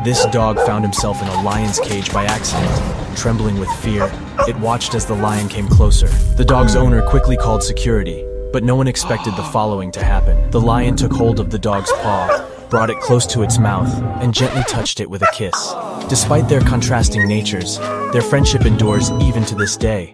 This dog found himself in a lion's cage by accident. Trembling with fear, it watched as the lion came closer. The dog's owner quickly called security, but no one expected the following to happen. The lion took hold of the dog's paw, brought it close to its mouth, and gently touched it with a kiss. Despite their contrasting natures, their friendship endures even to this day.